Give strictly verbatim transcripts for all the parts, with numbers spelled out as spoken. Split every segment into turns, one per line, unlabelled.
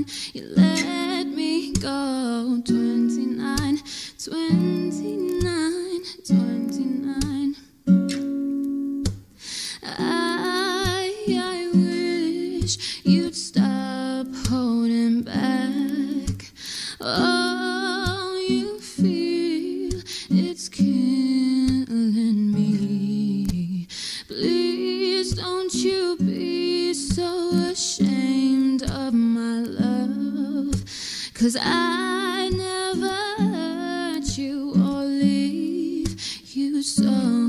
you let me go. Twenty-nine, twenty-nine, twenty-nine. I, I wish you'd stop holding back. Oh, you feel it's killing me. Please don't you be so ashamed of my love, 'cause I never hurt you or leave you so.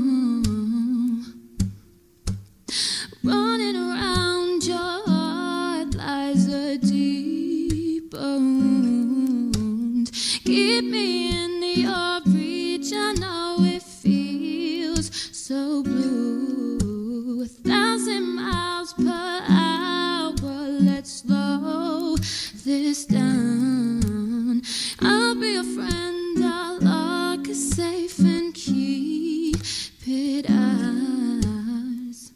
Running around your heart lies a deep wound. Keep me in your reach, I know it feels so blue. A thousand miles per hour, let's slow this down. I'll be a friend, I'll lock it safe and keep it ours.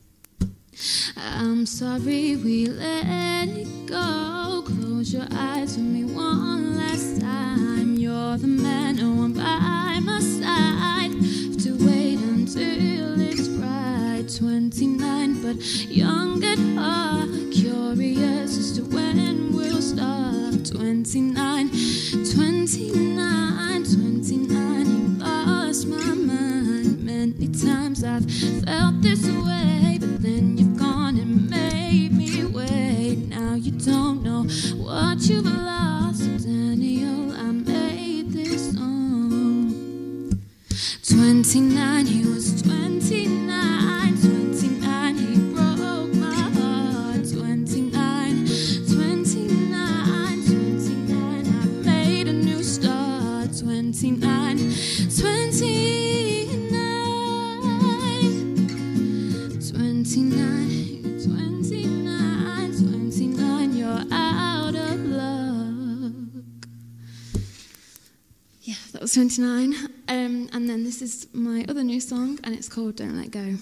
I'm sorry we let it go. Close your eyes with me one last time. You're the man who I'm by my side. Have to wait until it's right. Twenty-nine, but young at heart, curious as to when we'll start. Twenty-nine, twenty-nine, twenty-nine. You lost my mind. Many times I've felt this way, but then you've gone and made me wait. Now you don't know what you've lost. Daniel, I made this song. Twenty-nine, he was twenty-nine. Twenty-nine, he broke my heart. Twenty-nine, twenty-nine, twenty-nine, I made a new start. Twenty-nine, twenty-nine, twenty-nine, twenty-nine, twenty-nine, you're out of luck. Yeah, that was twenty-nine. Um, and then this is my other new song, and it's called Don't Let Go.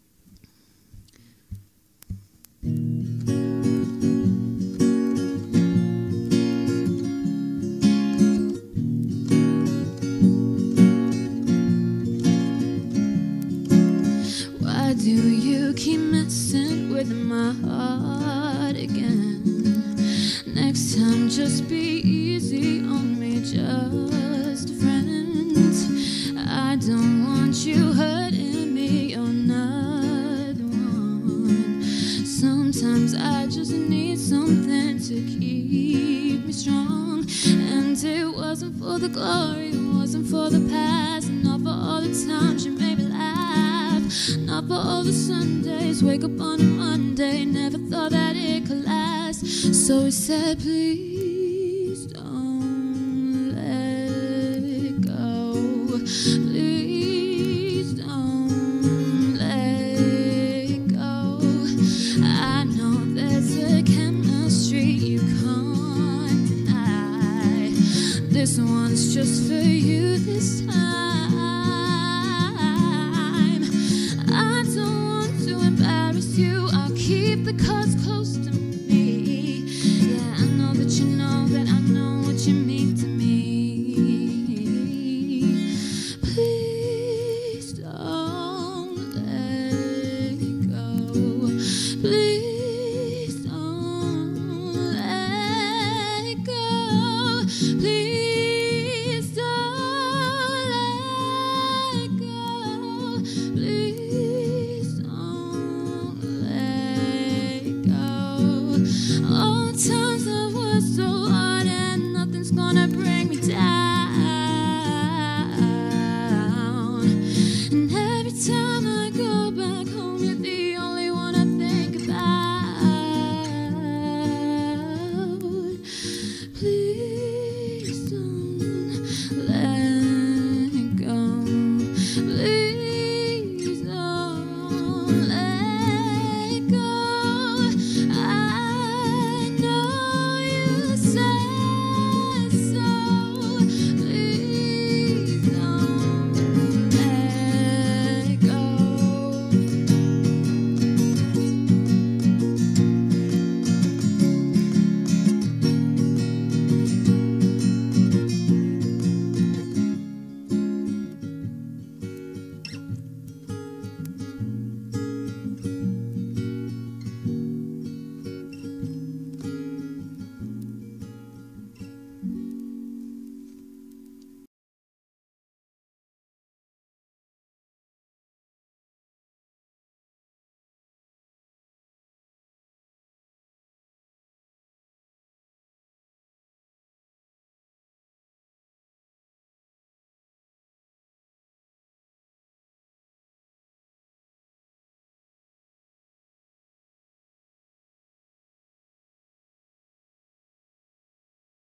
Why do you keep messing with my heart again? Next time just be easy on me, just a friend. I don't want you hurting me, you're not the one. Sometimes I just need something to keep me strong. And it wasn't for the glory, it wasn't for the past, not for all the times you made me laugh, not for all the Sundays, wake up on a Monday, never thought that it could last. So he said, please don't let it go. Please don't let it go. I know there's a chemistry you can't deny. This one's just for you this time. I don't want to embarrass you, I'll keep the cards close to me. Yeah, I know that you know that I know what you mean to me. Please don't let it go. Please don't let it go. Please don't let it go. Please don't let it go. All times I've